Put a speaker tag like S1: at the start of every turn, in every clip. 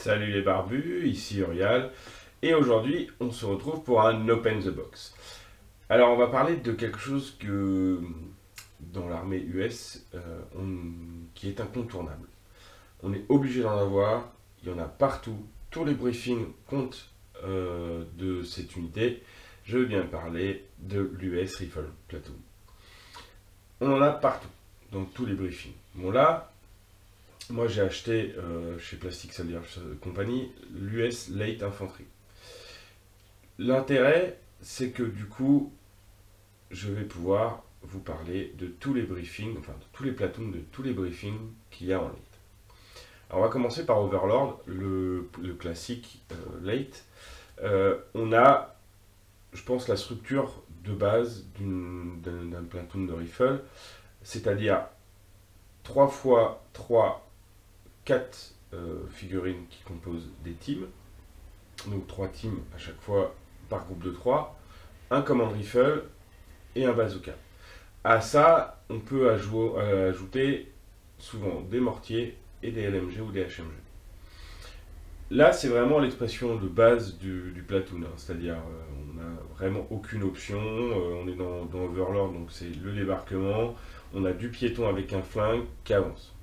S1: Salut les barbus, ici Urial, et aujourd'hui on se retrouve pour un Open the Box. Alors on va parler de quelque chose que dans l'armée US qui est incontournable. On est obligé d'en avoir, il y en a partout, tous les briefings comptent de cette unité. Je veux bien parler de l'US Rifle Platoon. On en a partout, dans tous les briefings. Bon là, moi j'ai acheté chez Plastic Soldier Company l'US Light Infantry. L'intérêt, c'est que du coup, je vais pouvoir vous parler de tous les briefings, enfin de tous les platoons, de tous les briefings qu'il y a en Light. Alors on va commencer par Overlord, le classique Light. On a, je pense, la structure de base d'un platoon de rifle, c'est-à-dire 3 fois 3, 4 figurines qui composent des teams, donc 3 teams à chaque fois par groupe de 3, un command rifle et un bazooka. À ça, on peut ajouter souvent des mortiers et des LMG ou des HMG. Là, c'est vraiment l'expression de base du platoon, hein, c'est-à-dire on n'a vraiment aucune option, on est dans Overlord, donc c'est le débarquement, on a du piéton avec un flingue qui avance.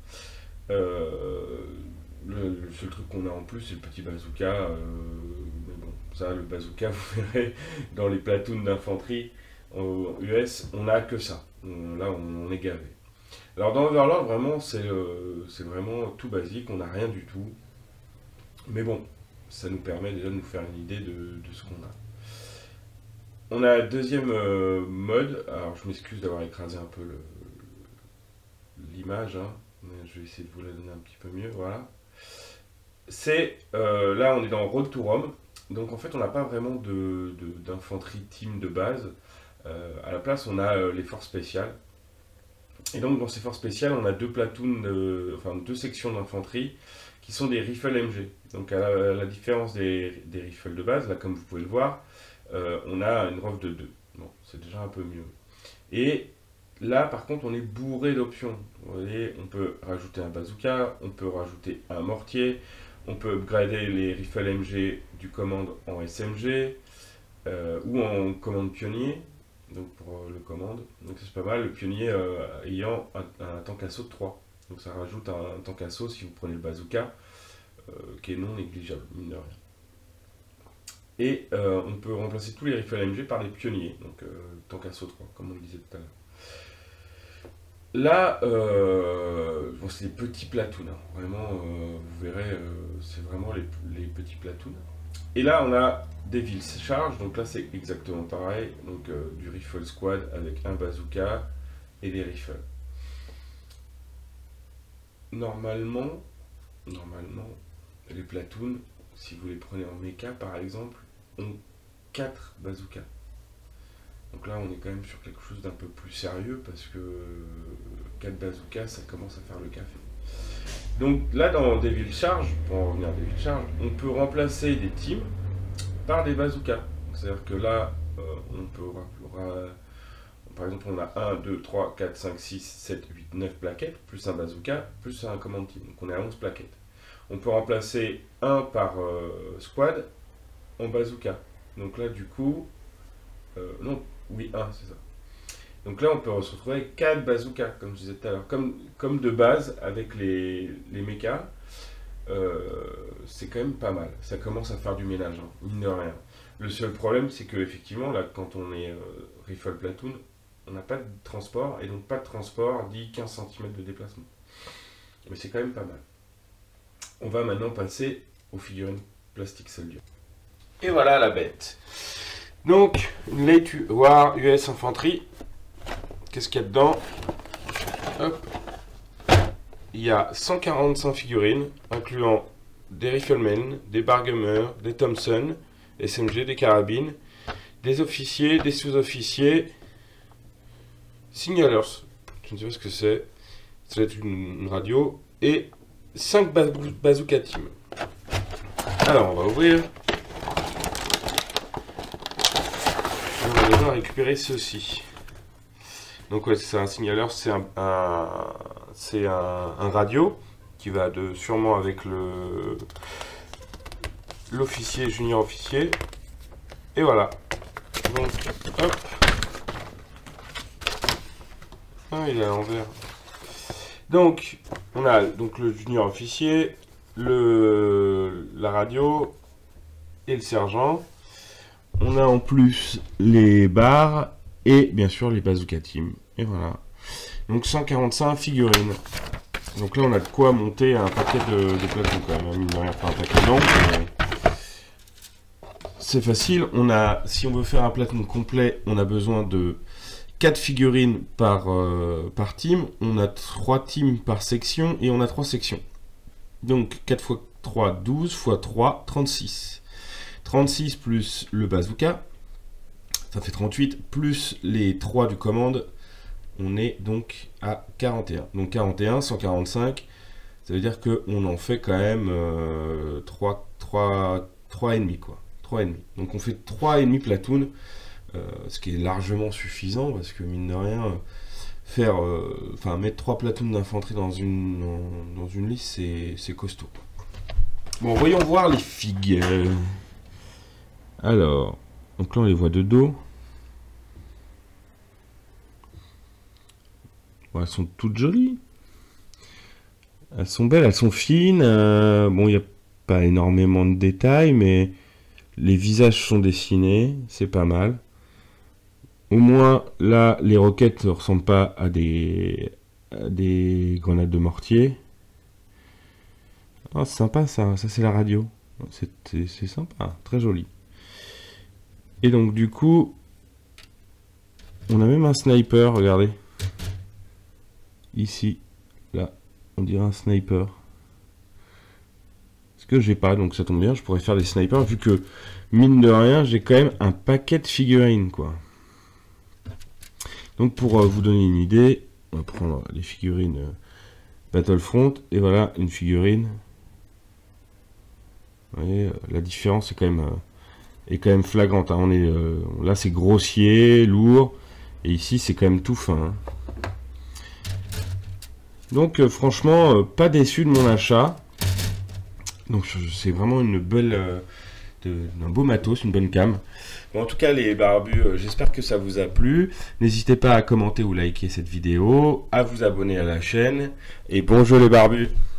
S1: Le seul truc qu'on a en plus, c'est le petit bazooka, mais bon, ça, le bazooka, vous verrez, dans les platoons d'infanterie US, on n'a que ça, là on est gavé. Alors dans Overlord, vraiment, c'est vraiment tout basique, on n'a rien du tout. Mais bon, ça nous permet déjà de nous faire une idée de ce qu'on a. On a un deuxième mode, alors je m'excuse d'avoir écrasé un peu l'image, hein, mais je vais essayer de vous la donner un petit peu mieux, voilà. C'est, là on est dans Road to Rome, donc en fait on n'a pas vraiment d'infanterie team de base. À la place on a les forces spéciales. Et donc dans ces forces spéciales on a deux platoons, enfin deux sections d'infanterie qui sont des rifles MG. Donc à la différence des rifles de base, là comme vous pouvez le voir, on a une ROV de 2. Bon, c'est déjà un peu mieux. Et là par contre on est bourré d'options. Vous voyez, on peut rajouter un bazooka, on peut rajouter un mortier, on peut upgrader les rifles MG du commande en SMG ou en commande pionnier. Donc pour le commande, donc c'est pas mal, le pionnier ayant un tank assaut de 3. Donc ça rajoute un tank assaut si vous prenez le bazooka, qui est non négligeable, mine de rien. Et on peut remplacer tous les rifles MG par des pionniers, donc tank assaut 3, comme on le disait tout à l'heure. Là, bon, c'est des petits platoons, hein. Vraiment, vous verrez, c'est vraiment les petits platoons. Et là, on a des villes charge, donc là c'est exactement pareil, donc du rifle squad avec un bazooka et des rifles. Normalement, les platoons, si vous les prenez en mecha par exemple, ont 4 bazookas. Donc là on est quand même sur quelque chose d'un peu plus sérieux parce que 4 bazookas ça commence à faire le café. Donc là dans Devil Charge, pour en revenir à Devil Charge, on peut remplacer des teams par des bazookas. C'est-à-dire que là on peut par exemple on a 1, 2, 3, 4, 5, 6, 7, 8, 9 plaquettes, plus un bazooka, plus un command team. Donc on est à 11 plaquettes. On peut remplacer 1 par squad en bazooka. Donc là du coup, non, oui 1 c'est ça. Donc là on peut se retrouver avec 4 bazookas, comme je disais tout à l'heure. Comme de base avec les mechas, c'est quand même pas mal. Ça commence à faire du ménage, hein, mine de rien. Le seul problème c'est que effectivement là quand on est rifle platoon, on n'a pas de transport, et donc pas de transport dit 15 cm de déplacement. Mais c'est quand même pas mal. On va maintenant passer aux figurines Plastic Soldier. Et voilà la bête. Donc, une Light War US Infantry. Qu'est-ce qu'il y a dedans? Hop. Il y a 145 figurines, incluant des riflemen, des bargummers, des Thompson, des SMG, des carabines, des officiers, des sous-officiers, signalers, je ne sais pas ce que c'est, ça va être une radio, et 5 bazooka team. Alors on va ouvrir. On va devoir récupérer ceci. Donc ouais, c'est un signaler, c'est un radio. qui va sûrement avec l'officier, junior officier. Et voilà. Donc, hop. Ah, il est à l'envers. Donc, on a donc le junior officier, la radio et le sergent. On a en plus les barres et bien sûr les bazooka team. Et voilà. Donc 145 figurines. Donc là, on a de quoi monter un paquet de plateaux quand même. Mine de rien, pas un paquet non. C'est facile. Si on veut faire un plateau complet, on a besoin de 4 figurines par team. On a 3 teams par section et on a 3 sections. Donc 4 x 3, 12 x 3, 36. 36 plus le bazooka, ça fait 38, plus les 3 du commande, on est donc à 41. Donc 41, 145, ça veut dire qu'on en fait quand même 3,5 quoi. 3,5. Donc on fait 3,5 platoon, ce qui est largement suffisant parce que mine de rien, mettre 3 platoons d'infanterie dans une liste, c'est costaud. Bon, voyons voir les figues. Alors, donc là on les voit de dos. Bon, elles sont toutes jolies. Elles sont belles, elles sont fines. Bon, il n'y a pas énormément de détails, mais les visages sont dessinés, c'est pas mal. Au moins, là, les roquettes ne ressemblent pas à des grenades de mortier. Oh, c'est sympa ça, c'est la radio. C'est sympa, très joli. Et donc du coup, on a même un sniper, regardez. Ici, là, on dirait un sniper. Ce que j'ai pas, donc ça tombe bien, je pourrais faire des snipers, vu que, mine de rien, j'ai quand même un paquet de figurines, quoi. Donc pour vous donner une idée, on va prendre les figurines Battlefront, et voilà, une figurine. Vous voyez, la différence est quand même flagrante, hein. Là c'est grossier, lourd, et ici c'est quand même tout fin, hein. Donc franchement, pas déçu de mon achat. Donc c'est vraiment une belle, un beau matos, une bonne cam. Bon, en tout cas les barbus, j'espère que ça vous a plu. N'hésitez pas à commenter ou liker cette vidéo, à vous abonner à la chaîne, et bon jeu les barbus.